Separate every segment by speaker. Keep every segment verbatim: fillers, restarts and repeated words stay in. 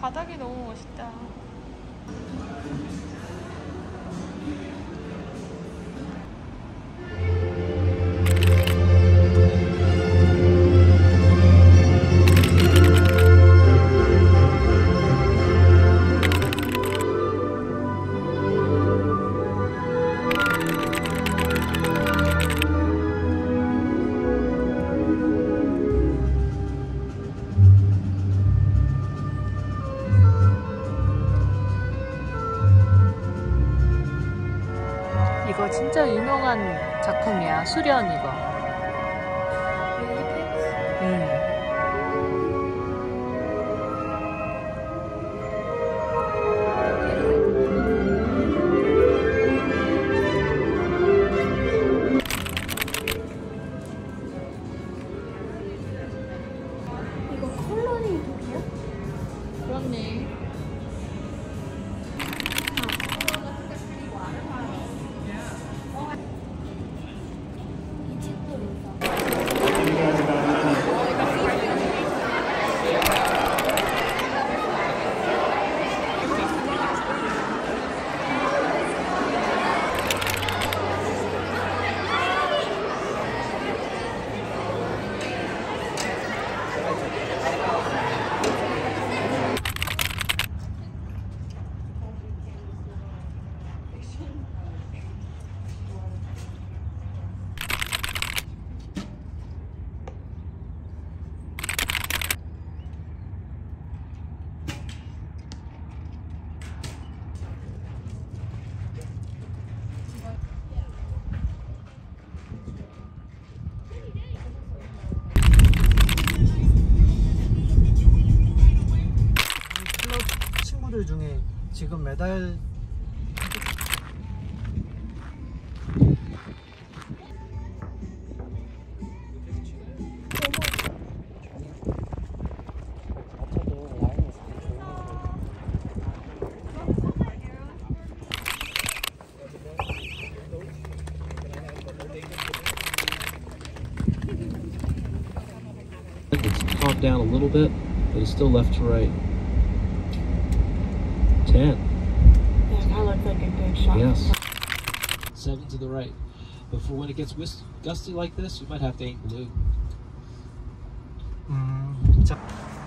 Speaker 1: 바닥이 너무 멋있다.
Speaker 2: 이거 진짜 유명한 작품이야. 수련 이거. 음.
Speaker 3: 이거 컬러링 북이야?
Speaker 1: 그렇네.
Speaker 4: 친구들 중에 지금 메달
Speaker 5: It's topped down a little bit, but it's still left to right. ten.
Speaker 3: Yeah, that looked like a good shot.
Speaker 5: Yes. Seven to the right. But for when it gets whis- gusty like this, you might have to aim blue.
Speaker 4: 음, 자.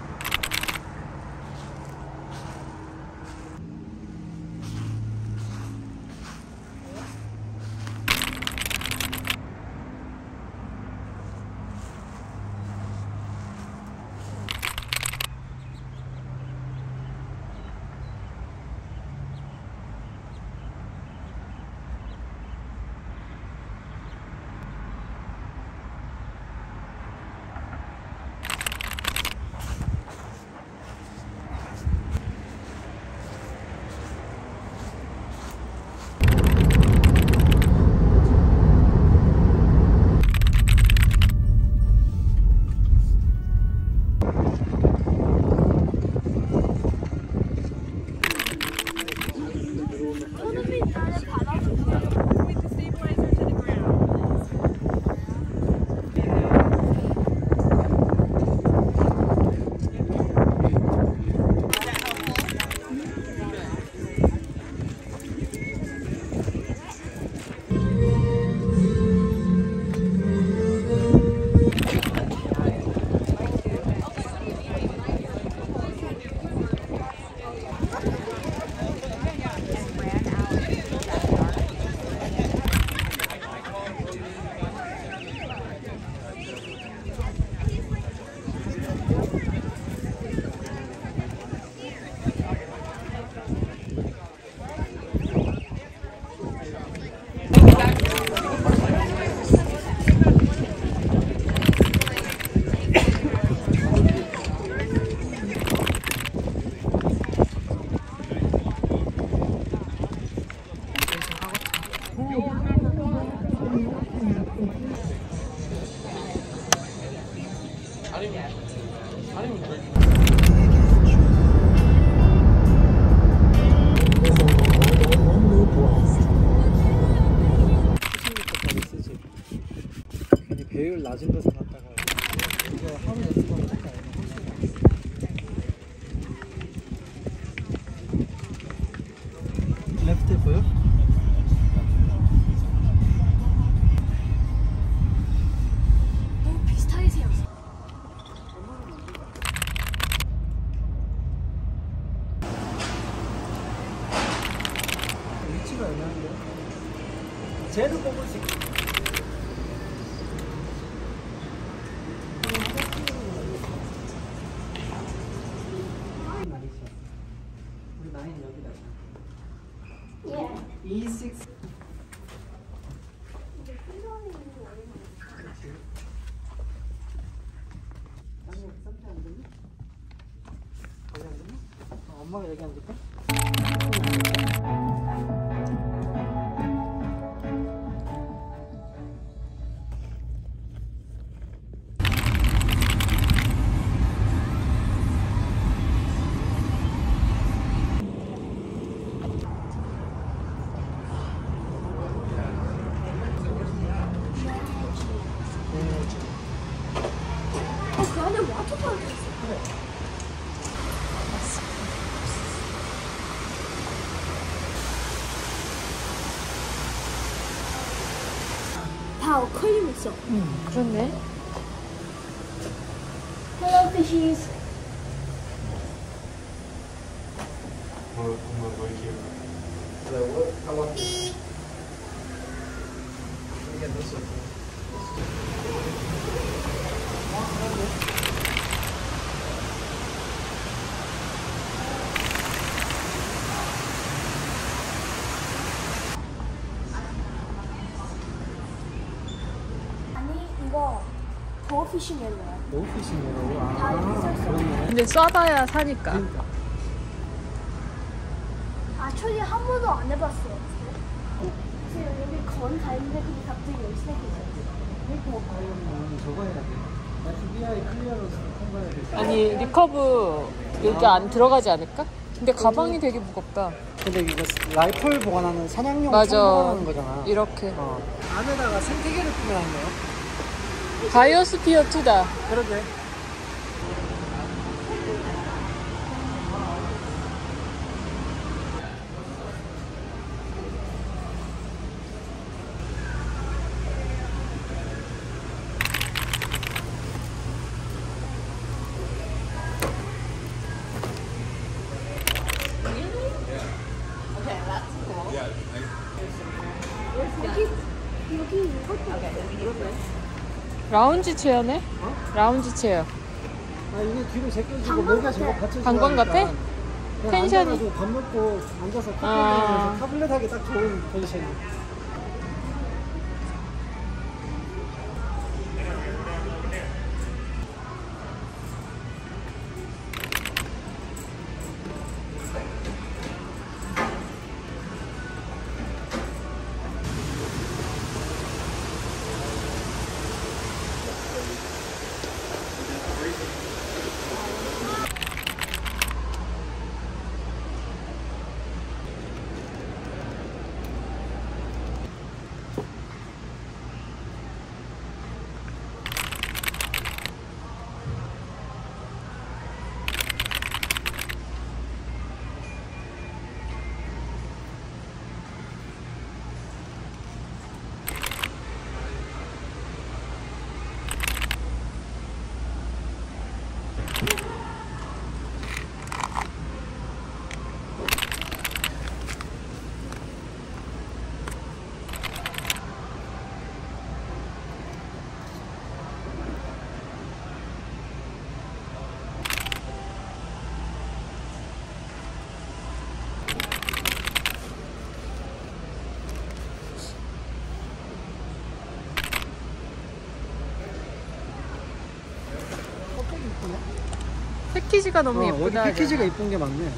Speaker 4: 배율 낮은 데서 갔다가 이거 하루 연습하면 될까요? 엄마가 얘기한 줄까?
Speaker 3: 어, 그 안에 와터파크 있어. 다 어컬리um 있어.
Speaker 2: 응, 그렇네.
Speaker 3: Hello, fishies. 아니 이거 버피싱 멜로야.
Speaker 4: 노피싱으로. 아,
Speaker 3: 다 이렇게 써 있어.
Speaker 4: 그렇네.
Speaker 2: 근데 쏴봐야 사니까.
Speaker 4: 그러니까.
Speaker 3: 아, 초지 한 번도 안 해봤어. 지금 여기 건 가있는데 근데 갑자기 여기 시작했어.
Speaker 4: 페이퍼 가려면 저거 해야 돼. 에프비아이 클리어로서 통과해야 돼.
Speaker 2: 아니 리커브 여기 안 들어가지 않을까? 근데 가방이 되게 무겁다.
Speaker 4: 근데 이거 라이플 보관하는 사냥용
Speaker 2: 맞아.
Speaker 4: 총 보관하는 거잖아.
Speaker 2: 이렇게.
Speaker 4: 어. 안에다가 생태계를 꾸며놨네요.
Speaker 2: 바이오스피어 이다.
Speaker 4: 그러게.
Speaker 3: 여기 여기 이것도
Speaker 2: 라운지 체어네? 라운지 체어.
Speaker 4: 아 이게 뒤로 제껴지고
Speaker 3: 방광
Speaker 4: 목에 저거
Speaker 3: 같아.
Speaker 4: 받쳐.
Speaker 2: 방광 같아? 텐션이.
Speaker 4: 밥 먹고 앉아서 커피
Speaker 2: 아.
Speaker 4: 먹으면서 타블렛 하기 딱 좋은 포지션이.
Speaker 2: 패키지가 너무
Speaker 4: 어,
Speaker 2: 예쁘다.
Speaker 4: 여기 패키지가 이쁜 게 많네.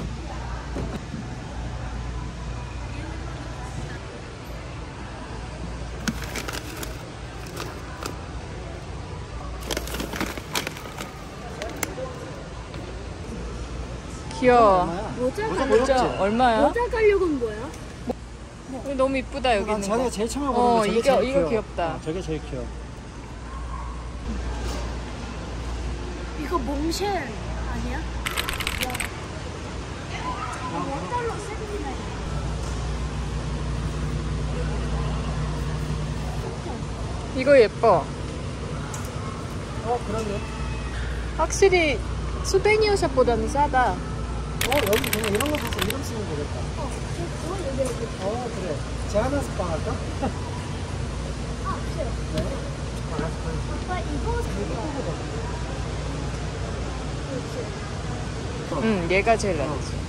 Speaker 2: 귀여워.
Speaker 3: 모자
Speaker 4: 모자
Speaker 3: 깔려.
Speaker 2: 진짜
Speaker 4: 귀엽지?
Speaker 2: 얼마야?
Speaker 3: 모자 깔려고는 뭐야?
Speaker 2: 너무 이쁘다 여기
Speaker 4: 난
Speaker 2: 있는
Speaker 4: 자기가
Speaker 2: 거.
Speaker 4: 제일 처음에
Speaker 2: 어,
Speaker 4: 보는 거 저게
Speaker 2: 이거-
Speaker 4: 제일
Speaker 2: 이거
Speaker 4: 귀여워.
Speaker 2: 귀엽다.
Speaker 4: 어, 저게 제일 귀여워.
Speaker 3: 이거 몽쉘 아니야? 원 달러 세븐이나.
Speaker 2: 이거 예뻐.
Speaker 4: 어 그러네.
Speaker 2: 확실히 수베니어 샵보다는 싸다.
Speaker 4: 어 여기 그냥 이런 거 사서 이름 쓰면 되겠다.
Speaker 3: 어, 저 여기 여기.
Speaker 4: 어 그래. 제안해서 빵 할까?
Speaker 3: 아, 싫어.
Speaker 4: 네.
Speaker 3: 아빠 이거 살까?
Speaker 2: 응, 얘가 제일 낫지.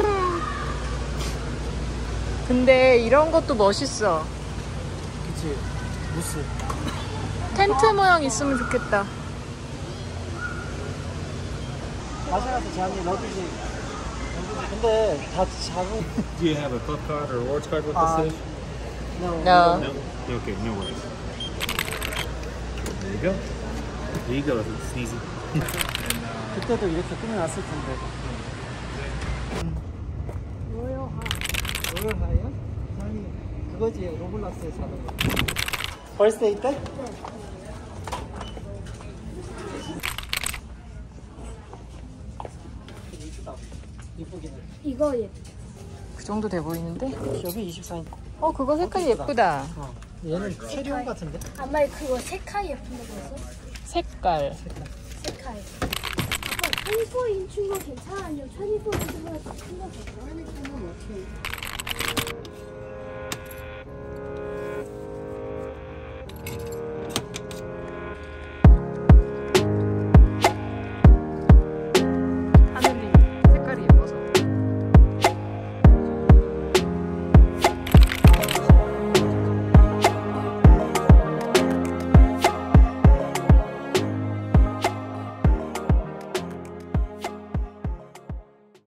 Speaker 2: 근데 이런 것도 멋있어.
Speaker 4: 그치. 무스.
Speaker 2: 텐트 모양 있으면 좋겠다.
Speaker 4: 마셔 가서 제안이 넣어주지. 근데 다 작은.
Speaker 6: Do you have a club card or rewards card with
Speaker 4: 아,
Speaker 6: this dish?
Speaker 4: no.
Speaker 2: No.
Speaker 6: No? Okay, no worries. There you go. There you go, Sneezy.
Speaker 4: 그때도 이렇게 꾸며놨을 텐데.
Speaker 3: 로요하.
Speaker 4: 로열하이요? 아니 그거지 로블락스에 사는 거. 벌스데이 때? 이쁘긴 해.
Speaker 3: 이거 예.
Speaker 2: 그 정도 돼 보이는데?
Speaker 4: 여기 이십사 인치.
Speaker 2: 어, 그거 색깔이 예쁘다.
Speaker 4: 어. 얘는 캐리온 같은데?
Speaker 3: 아마 그거 세카이 예쁜데 벌써?
Speaker 2: 색깔.
Speaker 3: 세카이. 아빠 이십사 인치인 거 괜찮아? 아니면 이십사 인치보다 더 큰 거 괜찮아?